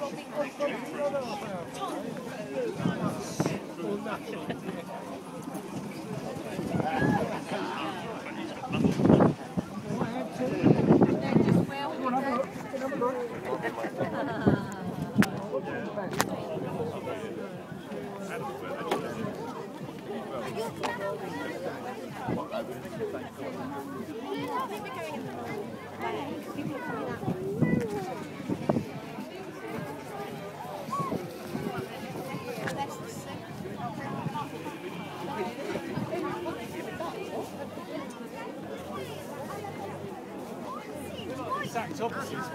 Exact opposites,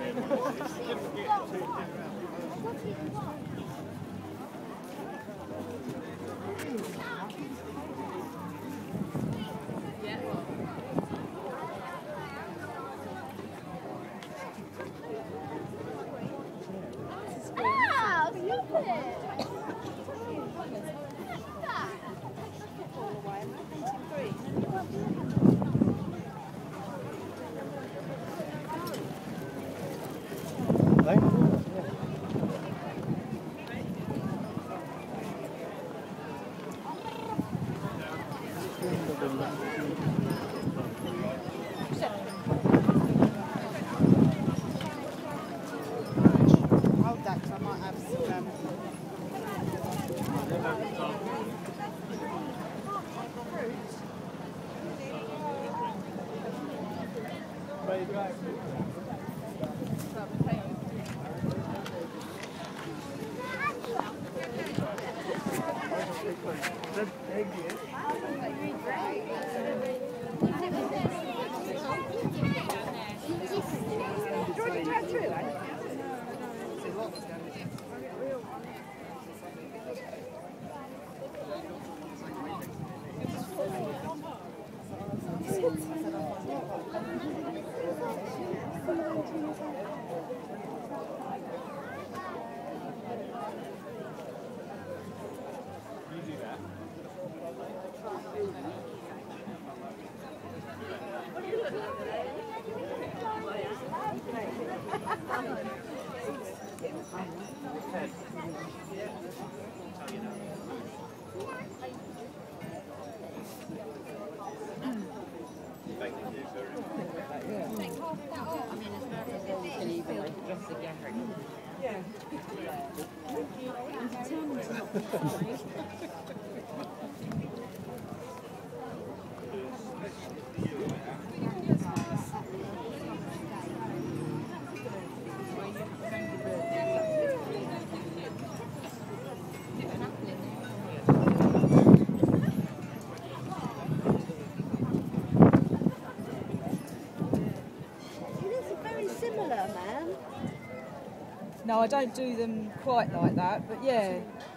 No, I don't do them quite like that, but yeah.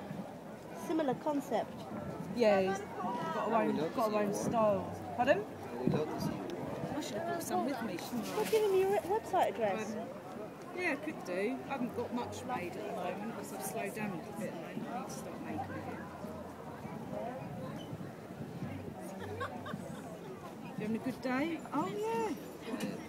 Similar concept. Yeah, he's got our own style. Pardon? I should have brought some with me, shouldn't I? I'll give him your website address. Yeah, could do. I haven't got much made at the moment because I've slowed down a bit and I need to start making it. You having a good day? Oh yeah.